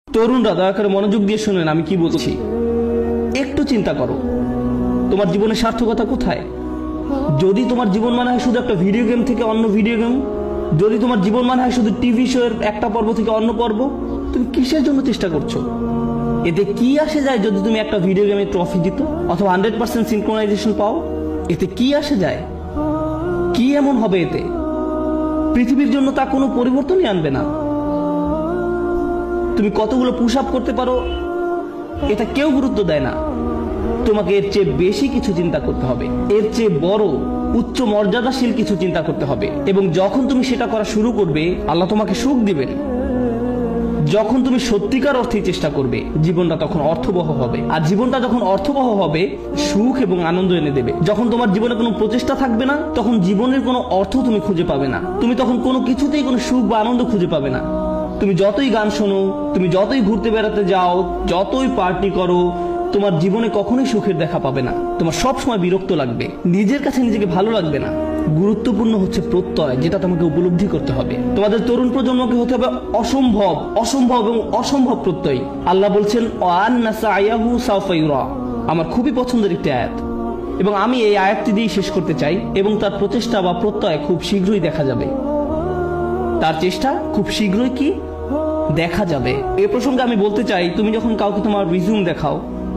তরুণরা দয়া করে মনোযোগ দিয়ে শুনেন আমি কি বলছি। একটু চিন্তা করো, তোমার জীবনের সার্থকতা কোথায়? যদি তোমার জীবন মানে হয় শুধু একটা ভিডিও গেম থেকে অন্য ভিডিও গেম, যদি তোমার জীবন মানে হয় শুধু টিভি শো এর একটা পর্ব থেকে অন্য পর্ব, তুমি কিসের জন্য চেষ্টা করছো? এতে কি আসে যায় যদি তুমি একটা ভিডিও গেমে ট্রফি জিতো অথবা 100% সিনক্রোনাইজেশন পাও? এতে কি আসে যায়? কি এমন হবে এতে? পৃথিবীর জন্য তা কোনো পরিবর্তনই আনবে না। তুমি কতগুলো পুশ আপ করতে পারো এটা কেউ গুরুত্ব দেয় না। তোমাকে এর চেয়ে বেশি কিছু চিন্তা করতে হবে, এর চেয়ে বড় উচ্চ মর্যাদাশীল কিছু চিন্তা করতে হবে। এবং যখন তুমি সেটা করা শুরু করবে, আল্লাহ তোমাকে সুখ দিবেন। যখন তুমি সত্যিকার অর্থে চেষ্টা করবে, জীবনটা তখন অর্থবহ হবে। আর জীবনটা যখন অর্থবহ হবে, সুখ এবং আনন্দ এনে দেবে। যখন তোমার জীবনে কোনো প্রচেষ্টা থাকবে না, তখন জীবনের কোনো অর্থ তুমি খুঁজে পাবে না। তুমি তখন কোনো কিছুতেই কোনো সুখ বা আনন্দ খুঁজে পাবে না। তুমি যতই গান শোনো, তুমি যতই ঘুরতে বেড়াতে যাও, যতই পার্টি করো, তোমার জীবনে কখনোই সুখের দেখা পাবে না। তোমার সব সময় বিরক্ত লাগবে, নিজের কাছে নিজেকে ভালো লাগবে না। গুরুত্বপূর্ণ হচ্ছে প্রত্যয়, যেটা তোমাকে উপলব্ধি করতে হবে। তোমাদের তরুণ প্রজন্মকে হতে হবে অসম্ভব, অসম্ভব এবং অসম্ভব প্রত্যয়। আল্লাহ বলছেন ওয়ান্না সায়াহু সাওফা ইউরা। আমার খুবই পছন্দের একটি আয়াত, এবং আমি এই আয়াতটি দিয়ে শেষ করতে চাই। এবং তার প্রচেষ্টা বা প্রত্যয় খুব শীঘ্রই দেখা যাবে। তার চেষ্টা খুব শীঘ্রই কি দেখা যাবে। এ প্রসঙ্গে আমি বলতে চাই, তুমি যখন কাউকে তোমার রিজিউম দেখাও,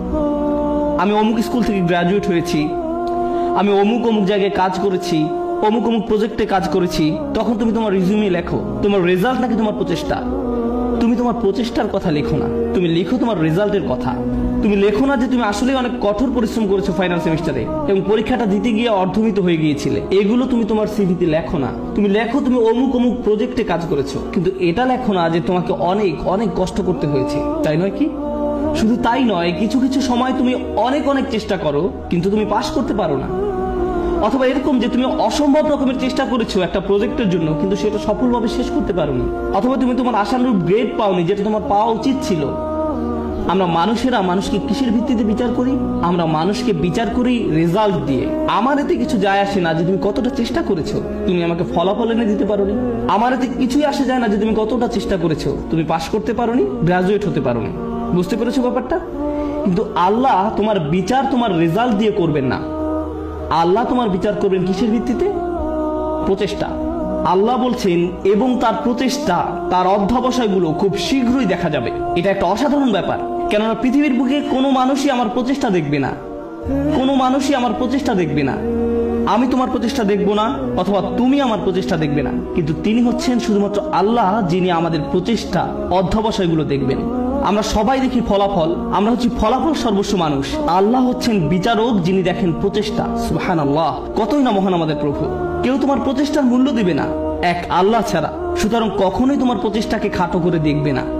আমি অমুক স্কুল থেকে গ্রাজুয়েট হয়েছি, আমি অমুক অমুক জায়গায় কাজ করেছি, অমুক অমুক প্রজেক্টে কাজ করেছি, তখন তুমি তোমার রিজিউমে লেখো তোমার রেজাল্ট নাকি তোমার প্রচেষ্টা? তুমি তোমার প্রচেষ্টার কথা লেখো না, তুমি লেখো তোমার রেজাল্টের কথা। তুমি লেখো না যে তুমি আসলে অনেক কঠোর পরিশ্রম করেছো ফাইনাল সেমিস্টারে এবং পরীক্ষাটা দিতে গিয়ে অর্ধমিত হয়ে গিয়েছিলে। এগুলো তুমি তোমার সিভিতে লেখো না। তুমি লেখো তুমি অমুক অমুক প্রজেক্টে কাজ করেছো, কিন্তু এটা লেখো না যে তোমাকে অনেক অনেক কষ্ট করতে হয়েছে। তাই নয় কি? শুধু তাই নয়, কিছু কিছু সময় তুমি অনেক অনেক চেষ্টা করো কিন্তু তুমি পাস করতে পারো না। অথবা এরকম যে তুমি অসম্ভব রকমের চেষ্টা করেছো একটা প্রজেক্টের জন্য, কিন্তু সেটা সফলভাবে শেষ করতে পারোনি। অথবা তুমি তোমার আশানুরূপ গ্রেড পাওনি, যেটা তোমার পাওয়া উচিত ছিল। আমরা মানুষেরা মানুষকে কিসের ভিত্তিতে বিচার করি? আমরা মানুষকে বিচার করি রেজাল্ট দিয়ে। আমার এতে কিছু যায় আসে না যে তুমি কতটা চেষ্টা করেছো, তুমি আমাকে ফলাফল এনে দিতে পারোনি। আমার এতে কিছুই আসে যায় না যে তুমি কতটা চেষ্টা করেছো, তুমি পাস করতে পারোনি, গ্রাজুয়েট হতে পারোনি। বুঝতে পেরেছো ব্যাপারটা? কিন্তু আল্লাহ তোমার বিচার তোমার রেজাল্ট দিয়ে করবেন না। আল্লাহ তোমার বিচার করবেন কিসের ভিত্তিতে? প্রচেষ্টা। আল্লাহ বলছেন এবং তার প্রচেষ্টা, তার অধ্যবসায়গুলো খুব শীঘ্রই দেখা যাবে। এটা একটা অসাধারণ ব্যাপার, কেননা পৃথিবীর বুকে কোনো মানুষই আমার প্রচেষ্টা দেখবে না, কোনো মানুষই আমার প্রচেষ্টা দেখবে না। আমি তোমার প্রচেষ্টা দেখবো না, অথবা তুমি আমার প্রচেষ্টা দেখবে না, কিন্তু তিনি হচ্ছেন শুধুমাত্র আল্লাহ, যিনি আমাদের প্রচেষ্টা অধ্যবসায়গুলো দেখবেন। আমরা সবাই দেখি ফলাফল, আমরা হচ্ছি ফলাফল সর্বস্ব মানুষ। আল্লাহ হচ্ছেন বিচারক, যিনি দেখেন প্রচেষ্টা। সুবহানাল্লাহ, কতই না মহান আমাদের প্রভু। কেউ তোমার প্রচেষ্টার মূল্য দিবে না এক আল্লাহ ছাড়া। সুতরাং কখনোই তোমার প্রচেষ্টাকে খাটো করে দেখবে না।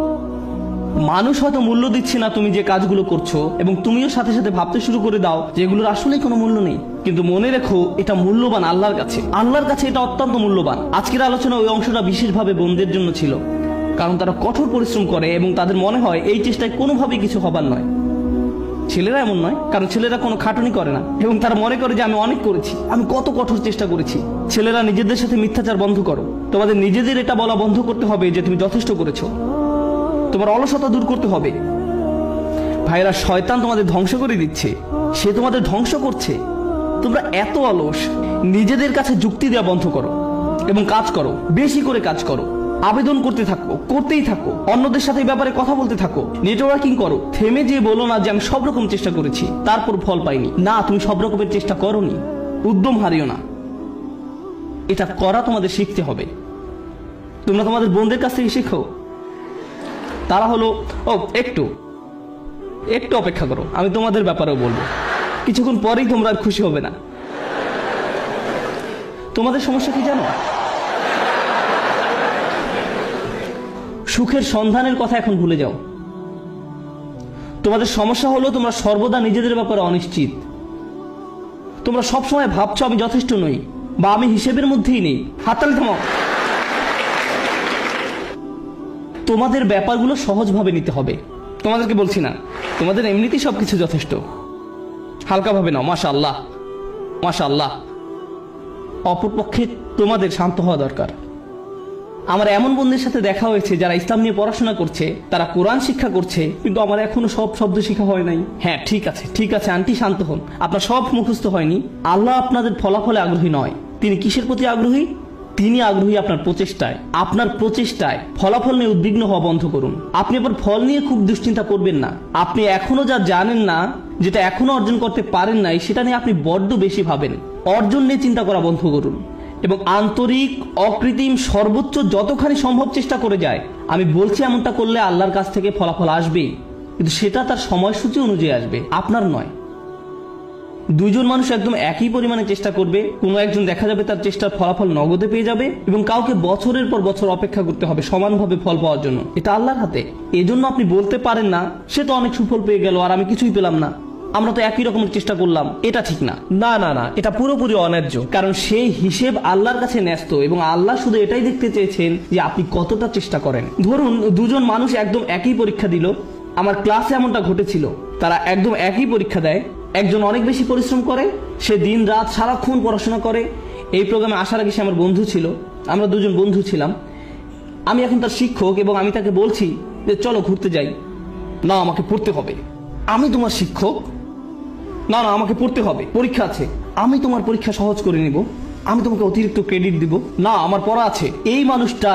মানুষ হয়তো মূল্য দিচ্ছে না তুমি যে কাজগুলো করছো, এবং তুমিও সাথে সাথে ভাবতে শুরু করে দাও যে এগুলোর আসলেই কোনো মূল্য নেই। কিন্তু মনে রেখো, এটা মূল্যবান আল্লাহর কাছে। আল্লাহর কাছে এটা অত্যন্ত মূল্যবান। আজকের আলোচনা ওই অংশটা বিশেষভাবে বোনদের জন্য ছিল, কারণ তারা কঠোর পরিশ্রম করে এবং তাদের মনে হয় এই চেষ্টায় কোনোভাবেই কিছু হবার নয়। ছেলেরা এমন নয়, কারণ ছেলেরা কোনো খাটুনি করে না এবং তারা মনে করে যে আমি অনেক করেছি, আমি কত কঠোর চেষ্টা করেছি। ছেলেরা নিজেদের সাথে মিথ্যাচার বন্ধ করো। তোমাদের নিজেদের এটা বলা বন্ধ করতে হবে যে তুমি যথেষ্ট করেছো। তোমার অলসতা দূর করতে হবে। ভাইরা, শয়তান তোমাদের ধ্বংস করে দিচ্ছে, সে তোমাদের ধ্বংস করছে। তোমরা এত অলস। নিজেদের কাছে যুক্তি দেওয়া বন্ধ করো এবং কাজ করো, বেশি করে কাজ করো, আবেদন করতে থাকো, করতেই থাকো, অন্যদের সাথে এই ব্যাপারে কথা বলতে থাকো, নেটওয়ার্কিং করো। থেমে যে বলো না যে আমি সব রকম চেষ্টা করেছি তারপর ফল পাইনি। না, তুমি সব রকমের চেষ্টা করোনি। উদ্যম হারিও না। এটা করা তোমাদের শিখতে হবে। তোমরা তোমাদের বোনদের কাছ থেকে শিখো। তারা হলো একটু অপেক্ষা করো, আমি তোমাদের ব্যাপারেও বলবো। কিছুক্ষণ পরেই তোমরা আর খুশি হবে না। তোমাদের সমস্যা কি জানো? সুখের সন্ধানের কথা এখন ভুলে যাও। তোমাদের সমস্যা হলো তোমরা সর্বদা নিজেদের ব্যাপারে অনিশ্চিত। তোমরা সবসময় ভাবছো আমি যথেষ্ট নই বা আমি হিসেবের মধ্যেই নেই। হাততালি থামাও। তোমাদের ব্যাপারগুলো সহজভাবে নিতে হবে। তোমাদেরকে বলছি না, তোমাদের এমনিতেই সবকিছু যথেষ্ট। হালকাভাবে নাও। মাশাআল্লাহ, মাশাআল্লাহ। অপরপক্ষে তোমাদের শান্ত হওয়া দরকার। আমার এমন বন্ধুদের সাথে দেখা হয়েছে যারা ইসলাম নিয়ে পড়াশোনা করছে, তারা কোরআন শিক্ষা করছে, কিন্তু আমার এখনো সব শব্দ শেখা হয় নাই। হ্যাঁ ঠিক আছে আন্টি, শান্ত হন, আপনার সব মুখস্থ হয়নি। আল্লাহ আপনাদের ফলাফলে আগ্রহী নয়। তিনি কিসের প্রতি আগ্রহী? তিনি আগ্রহী আপনার প্রচেষ্টায়। আপনার প্রচেষ্টায় ফলাফল নিয়ে উদ্বিগ্ন হওয়া বন্ধ করুন। আপনি আবার ফল নিয়ে খুব দুশ্চিন্তা করবেন না। আপনি এখনো যা জানেন না, যেটা এখনো অর্জন করতে পারেন নাই, সেটা নিয়ে আপনি বড্ড বেশি ভাবেন। অর্জন নিয়ে চিন্তা করা বন্ধ করুন এবং আন্তরিক, অকৃত্রিম, সর্বোচ্চ যতখানি সম্ভব চেষ্টা করে যায়। আমি বলছি এমনটা করলে আল্লাহর কাছ থেকে ফলাফল আসবেই, কিন্তু সেটা তার সময়সূচি অনুযায়ী আসবে, আপনার নয়। দুইজন মানুষ একদম একই পরিমাণে চেষ্টা করবে, কোনো একজন দেখা যাবে তার চেষ্টার ফলাফল নগদে পেয়ে যাবে, এবং কাউকে বছরের পর বছর অপেক্ষা করতে হবে সমানভাবে ফল পাওয়ার জন্য। এটা আল্লাহর হাতে। এজন্য আপনি বলতে পারেন না সে তো অনেক সুফল পেয়ে গেল আর আমি কিছুই পেলাম না, আমরা তো একই রকমের চেষ্টা করলাম। এটা ঠিক না, না না না, এটা পুরোপুরি অন্যায্য। কারণ সেই হিসেব আল্লাহর কাছে ন্যস্ত, এবং আল্লাহ শুধু এটাই দেখতে চেয়েছেন যে আপনি কতটা চেষ্টা করেন। ধরুন দুজন মানুষ একদম একই পরীক্ষা দিল। আমার ক্লাসে এমনটা ঘটেছিল, তারা একদম একই পরীক্ষা দেয়। একজন অনেক বেশি পরিশ্রম করে, সে দিন রাত সারাক্ষণ পড়াশোনা করে। এই প্রোগ্রামে আসার আগে সে আমার বন্ধু ছিল, আমরা দুজন বন্ধু ছিলাম। আমি এখন তার শিক্ষক এবং আমি তাকে বলছি যে চলো ঘুরতে যাই। না, আমাকে পড়তে হবে। আমি তোমার শিক্ষক? না না, আমাকে পড়তে হবে, পরীক্ষা আছে। আমি তোমার পরীক্ষা সহজ করে নিব, আমি তোমাকে অতিরিক্ত ক্রেডিট দিব। না, আমার পড়া আছে। এই মানুষটা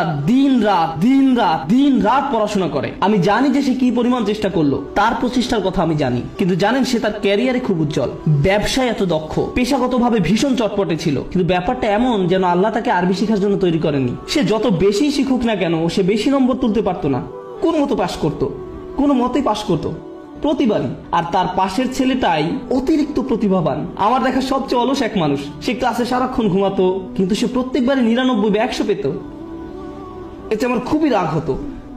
দিন রাত পড়াশোনা করে। আমি জানি যে সে কি পরিমাণ চেষ্টা করলো, তার প্রচেষ্টার কথা আমি জানি। কিন্তু জানেন, সে তার ক্যারিয়ারে খুব উজ্জ্বল, ব্যবসায় এত দক্ষ, পেশাগতভাবে ভীষণ চটপটে ছিল। কিন্তু ব্যাপারটা এমন যেন আল্লাহ তাকে আরবি শেখার জন্য তৈরি করেননি। সে যত বেশি শিখুক না কেন, সে বেশি নম্বর তুলতে পারতো না। কোন মতো পাশ করতো, কোনো মতেই পাশ করতো প্রতিবারই। আর তার পাশের ছেলেটাই অতিরিক্ত প্রতিভাবান, আমার দেখা সবচেয়ে অলস এক মানুষ। সে ক্লাসে সারাক্ষণ ঘুমাতো, কিন্তু সে প্রত্যেকবারই 99 বা 100 পেত। এতে আমার খুবই রাগ হতো।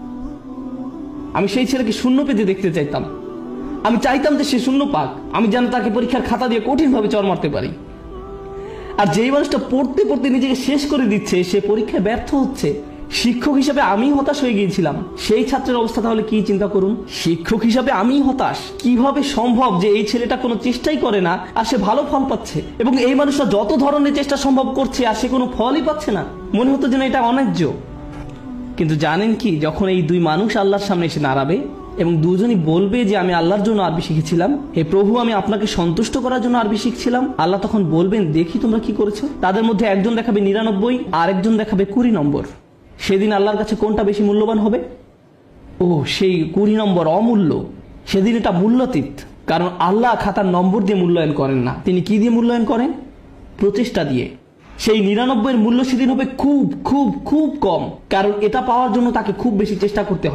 আমি সেই ছেলেকে শূন্য পেতে দেখতে চাইতাম। আমি চাইতাম যে সে শূন্য পাক, আমি যেন তাকে পরীক্ষার খাতা দিয়ে কঠিনভাবে চড় মারতে পারি। আর যেই মানুষটা পড়তে পড়তে নিজেকে শেষ করে দিচ্ছে, সে পরীক্ষায় ব্যর্থ হচ্ছে। শিক্ষক হিসাবে আমি হতাশ হয়ে গিয়েছিলাম। সেই ছাত্রের অবস্থা তাহলে কি চিন্তা করুন। শিক্ষক হিসাবে আমি হতাশ। কিভাবে সম্ভব যে এই ছেলেটা কোনো চেষ্টাই করে না আর সে ভালো ফল পাচ্ছে, এবং এই মানুষটা যত ধরনের চেষ্টা সম্ভব করছে আর সে কোনো ফলই পাচ্ছে না। মনে হতো যেন এটা অন্যায্য। কিন্তু জানেন কি, যখন এই দুই মানুষ আল্লাহর সামনে এসে দাঁড়াবে এবং দুজনই বলবে যে আমি আল্লাহর জন্য আরবি শিখেছিলাম, হে প্রভু আমি আপনাকে সন্তুষ্ট করার জন্য আরবি শিখছিলাম, আল্লাহ তখন বলবেন দেখি তোমরা কি করেছো। তাদের মধ্যে একজন দেখাবে 99 আর একজন দেখাবে 20 নম্বর। সেদিন আল্লাহর কাছে কোনটা বেশি মূল্যবান হবে? ও, সেই 20 নম্বর অমূল্য। সেদিন এটা মূল্যাতীত, কারণ আল্লাহ খাতার নম্বর দিয়ে মূল্যায়ন করেন না। তিনি কি দিয়ে মূল্যায়ন করেন? প্রচেষ্টা দিয়ে। সেই 99 মূল্য সেদিন হবে খুব খুব খুব কম, কারণ এটা পাওয়ার জন্য তাকে খুব বেশি চেষ্টা করতে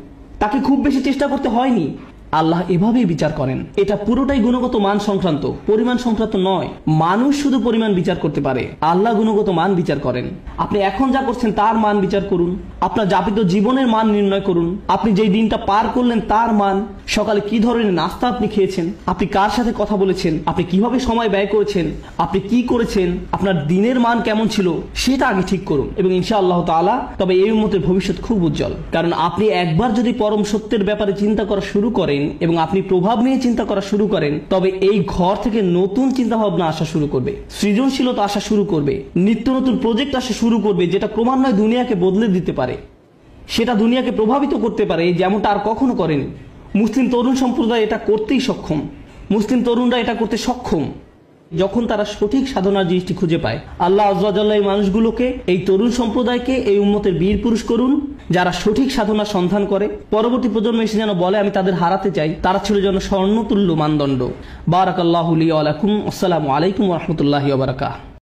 হয়নি। আল্লাহ এভাবেই বিচার করেন। এটা পুরোটাই গুণগত মান সংক্রান্ত, পরিমাণ সংক্রান্ত নয়। মানুষ শুধু পরিমাণ বিচার করতে পারে, আল্লাহ গুণগত মান বিচার করেন। আপনি এখন যা করছেন তার মান বিচার করুন, আপনার যাপিত জীবনের মান নির্ণয় করুন, আপনি যেই দিনটা পার করলেন তার মান, সকালে কি ধরনের নাস্তা আপনি খেয়েছেন, আপনি কার সাথে কথা বলেছেন, আপনি কিভাবে সময় ব্যয় করেছেন, আপনি কি করেছেন, আপনার দিনের মান কেমন ছিল, সেটা আগে ঠিক করুন। এবং ইনশাআল্লাহ তাআলা তবে এই উম্মতের ভবিষ্যৎ খুব উজ্জ্বল। কারণ আপনি একবার যদি পরম সত্যের ব্যাপারে চিন্তা করা শুরু করেন এবং আপনি প্রভাব নিয়ে চিন্তা করা শুরু করেন, তবে এই ঘর থেকে নতুন চিন্তা ভাবনা আসা শুরু করবে, সৃজনশীলতা আসা শুরু করবে, নিত্য নতুন প্রজেক্ট আসা শুরু করবে, যেটা ক্রমান্বয়ে দুনিয়াকে বদলে দিতে পারে, সেটা দুনিয়াকে প্রভাবিত করতে পারে যেমনটা আর কখনো করেনি। মুসলিম তরুণ সম্প্রদায় এটা করতেই সক্ষম, মুসলিম তরুণরা এটা করতে সক্ষম যখন তারা সঠিক সাধনার জিনিসটি খুঁজে পায়। আল্লাহ আযজা ওয়া জাল্লা এই মানুষগুলোকে, এই তরুণ সম্প্রদায়কে এই উম্মতের বীর পুরুষ করুন, যারা সঠিক সাধনার সন্ধান করে। পরবর্তী প্রজন্ম এসে যেন বলে আমি তাদের হারাতে চাই, তারা ছিল যেন স্বর্ণতুল্য মানদণ্ড। বারাকাল্লাহু লি ওয়া লাকুম। আসসালামু আলাইকুম ওয়া রাহমাতুল্লাহি ওয়া বারাকাতুহু।